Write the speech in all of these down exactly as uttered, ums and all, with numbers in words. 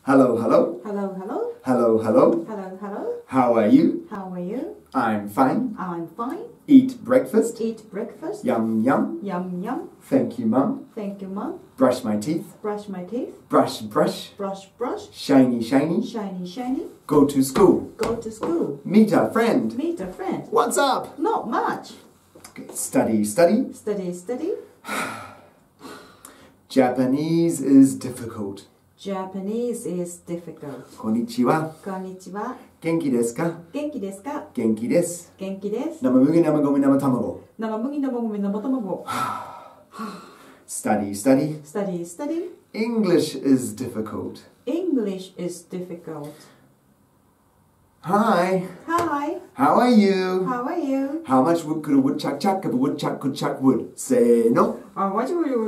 Hello, hello. Hello, hello. Hello, hello. Hello, hello. How are you? How are you? I'm fine. I'm fine. Eat breakfast. Eat breakfast. Yum, yum. Yum, yum. Thank you, Mum. Thank you, Mom. Brush my teeth. Brush my teeth. Brush, brush. Brush, brush. Shiny, shiny. Shiny, shiny. Go to school. Go to school. Meet a friend. Meet a friend. What's up? Not much. Okay. Study, study. Study, study. Japanese is difficult. Japanese is difficult. こんにちは。 こんにちは。 元気ですか？ 元気ですか？ 元気です。 元気です。 生麦生米生卵。 生麦生米生卵。 Study, study. Study, study. English is difficult. English is difficult. Hi. Hi. How are you? How are you? How much wood could a woodchuck chuck if a woodchuck could chuck wood? Say no. Uh, what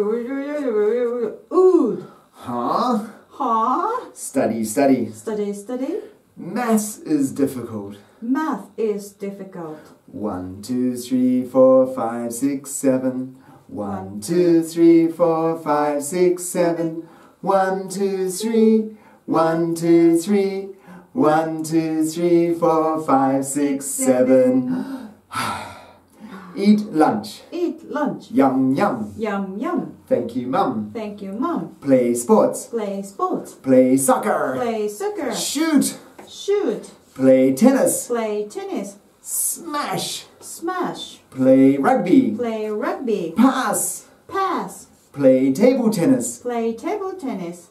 Ood. Huh? Huh? Study, study. Study, study. Maths is difficult. Math is difficult. One, two, three, four, five, six, seven. One, two, three, four, five, six, seven. One, two, three. One, two, three. One, two, three, four, five, six, seven. Eat lunch. Eat lunch. Yum, yum. Yum, yum. Thank you, Mum. Thank you, Mom. Play sports. Play sports. Play soccer. Play soccer. Shoot. Shoot. Play tennis. Play tennis. Smash. Smash. Play rugby. Play rugby. Pass. Pass. Play table tennis. Play table tennis.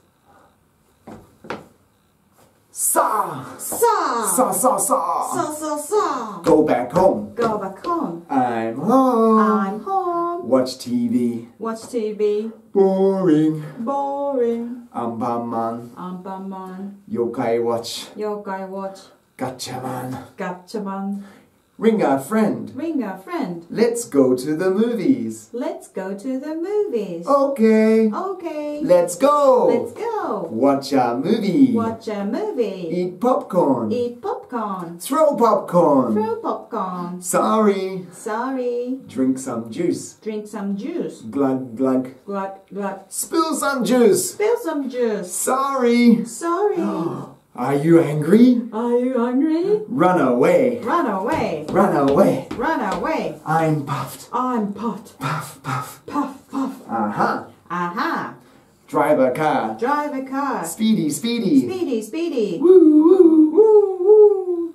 Saw. Saw. Saw, saw, saw. Saw, saw, saw. Go back home. Go back home. I'm home. I'm home. Watch T V. Watch T V. Boring. Boring. Anpanman. Anpanman. Yokai watch. Yokai watch. Gatchaman. Gatchaman. Ring a friend. Ring a friend. Let's go to the movies. Let's go to the movies. Okay. Okay. Let's go. Let's go. Watch a movie. Watch a movie. Eat popcorn. Eat popcorn. Throw popcorn. Throw popcorn. Sorry. Sorry. Drink some juice. Drink some juice. Glug, glug. Glug, glug. Spill some juice. Spill some juice. Sorry. Sorry. Are you angry? Are you hungry? Run away. Run away. Run away. Run away. I'm puffed. I'm puffed. Puff, puff. Puff, puff. Aha. Aha. Drive a car. Drive a car. Speedy, speedy. Speedy, speedy. Woo, woo. Woo, woo.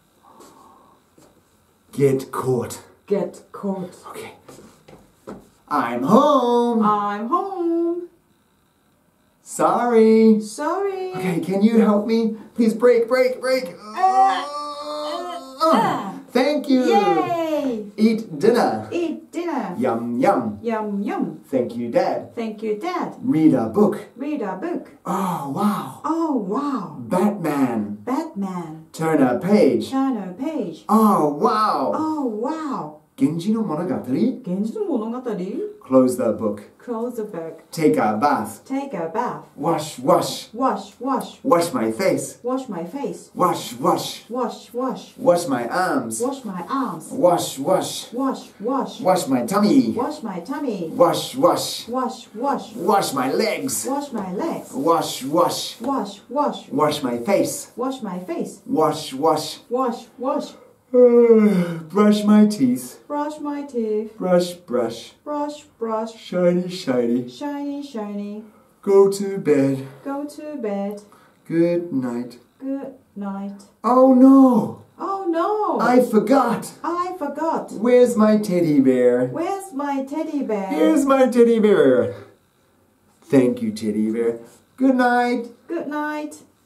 Get caught. Get caught. Okay. I'm home. I'm home. Sorry. Sorry. Okay, can you help me? Please break, break, break. Uh, Oh, uh. thank you. Yay. Eat dinner. Eat dinner. Yum, yum. Yum, yum. Thank you, Dad. Thank you, Dad. Read a book. Read a book. Oh, wow. Oh, wow. Batman. Batman. Turn a page. Turn a page. Oh, wow. Oh, wow. 源氏の物語? 源氏の物語? Close the book. Close the book. Take a bath. Take a bath. Wash, wash. Wash, wash. Wash my face. Wash my face. Wash, wash. Wash, wash. Wash my arms. Wash my arms. Wash, wash. Wash, wash. Wash my tummy. Wash my tummy. Wash, wash. Wash, wash. Wash my legs. Wash my legs. Wash, wash. Wash, wash. Wash my face. Wash my face. Wash, wash. Wash, wash. Brush my teeth. Brush my teeth. Brush, brush. Brush, brush. Shiny, shiny. Shiny, shiny. Go to bed. Go to bed. Good night. Good night. Oh no! Oh no! I forgot! I forgot. Where's my teddy bear? Where's my teddy bear? Here's my teddy bear. Thank you, teddy bear. Good night. Good night.